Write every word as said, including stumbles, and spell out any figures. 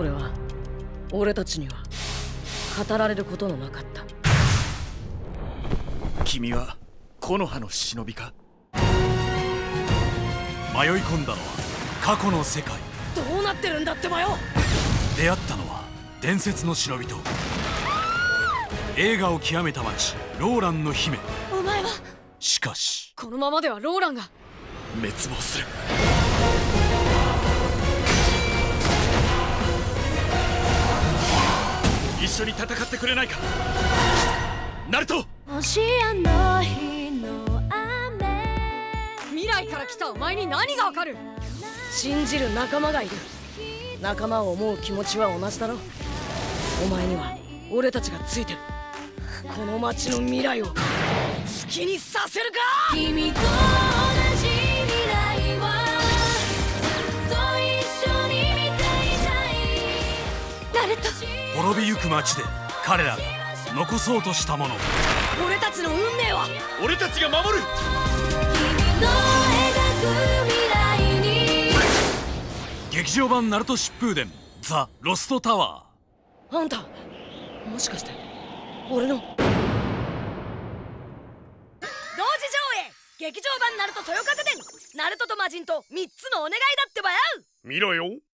それは俺たちには語られることのなかった。 君は木の葉の忍びか？ 迷い込んだのは過去の世界。 どうなってるんだってばよ。 出会ったのは伝説の忍びと映画を極めた町ローランの姫。 お前は。 しかしこのままではローランが滅亡する。一緒に戦ってくれないかナルト。 未来から来たお前に何がわかる。信じる仲間がいる。仲間を思う気持ちは同じだろう。お前には俺たちがついてる。この街の未来を好きにさせるか。君と同じ未来はずっと一緒に見ていたい。ナルト。 滅びゆく街で彼らが残そうとしたもの。 俺たちの運命は俺たちが守る。 君の描く未来に。 劇場版ナルト疾風伝ザ・ロストタワー。あんたもしかして俺の同時上映劇場版ナルトそよ風伝ナルトと魔人とみっつのお願いだってばよ。 見ろよ